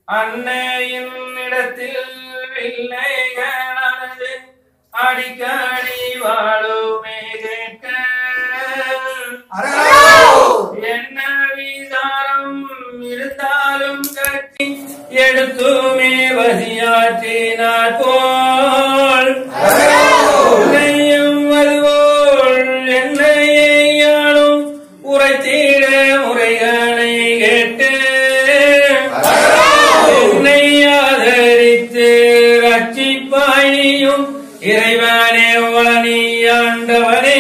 அன்னையின் இடத்தில் வில்லைகளானது அடிக்கடி வாழுமே கேட்க என்ன விசாரம் இருந்தாலும் கட்டி எடுத்துமே வசியாற்றினார் போல் உன்னையும் அதுபோல் என்னையாலும் உரைத்திட முறைகளை கேட்டு என்னை ஆதரித்து ரட்சிப்பாயும் இறைவனே வளனி ஆண்டவனே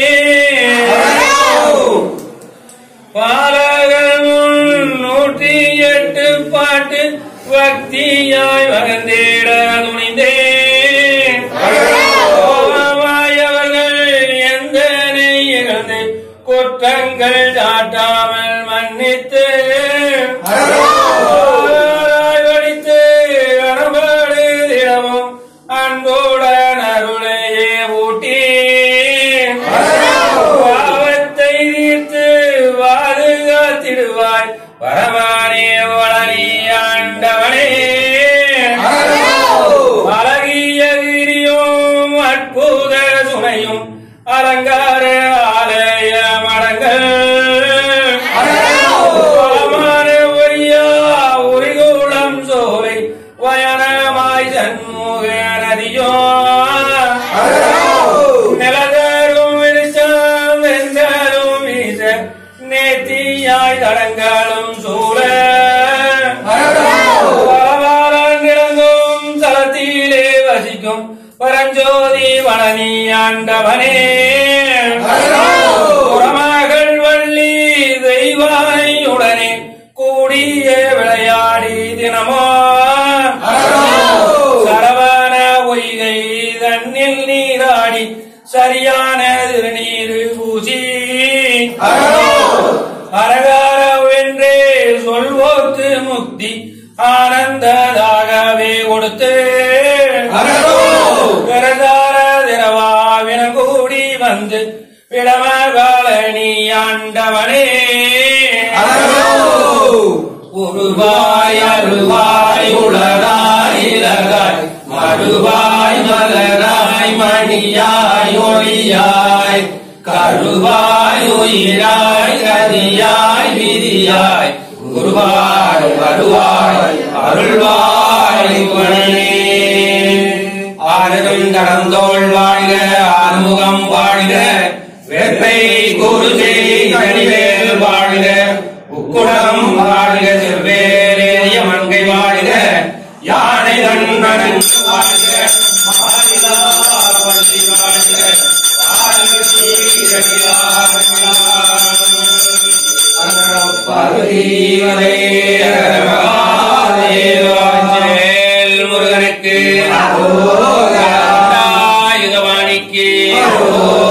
பாலகர் 108 பாட்டு பக்தியாய் வகர்ந்திட துணிந்தேன் அவர்கள் எந்தனை இழந்து குற்றங்கள் சாட்டாமல் மன்னித்து வடித்து அனுபடு தினமும் அன்புடன் அருளையே ஊட்டி பாவத்தை தீர்த்து பாதுகாத்திடுவாய் பரமானே வளனி ஆண்டவனே அழகிய கிரியும் அற்புத சுனையும் அலங்கார ஆலய மடங்கள் பலமான ஒய்யா உரிகூடம் சோலை வயனமாய் சண்முக நதியோ நிலதரும் வெளிச்சம் வெண்கலும் வீச நேத்தியாய் தடங்களும் சூழ பலவாரங்கிழங்கும் தளத்திலே வசிக்கும் பரஞ்சோதி வளனி ஆண்டவனே புறமகள் வள்ளி தெய்வானையுடனே கூடிய விளையாடி தினமோ சரவண பொய்கை தன்னில் நீராடி சரியான திருநீர் பூசி அரகாரவென்றே சொல்வோர்க்கு முக்தி ஆனந்ததாகவே கொடுத்து கரதார திரவாவினம் கூடி வந்து விடமகாலனி ஆண்டவனே உருவாய் அருவாய் உளராய் இலகாய் மறுவாய் மலராய் மணியாய் ஒளியாய் கருவாய் உயிராய் கதியாய் விதியாய் குருவாய் வருவாய் அருள்வாய் குணனே ஆனதும் கடந்தோள் வாழ்க ஆறுமுகம் வாழ்க வேப்பை குருஜை கனிவேல் வாழ்க உக்குடம் வாழ்க செவ்வேறிய மங்கை வாழ்க யானை தன்னன் வாழ்க மாறிலா பள்ளி வாழ்க பார்வதீவரே முருகனுக்கு யுகவாணிக்கு